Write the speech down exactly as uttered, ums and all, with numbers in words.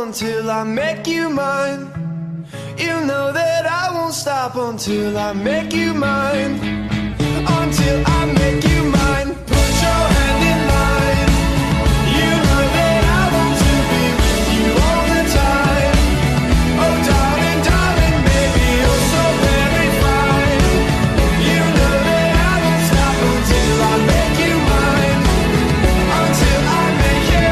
until I make you mine. You know that I won't stop until I make you mine. Until I make you mine. Put your hand in mine. You know that I want to be with you all the time. Oh darling, darling, baby, you're so very fine. You know that I won't stop until I make you mine. Until I make you.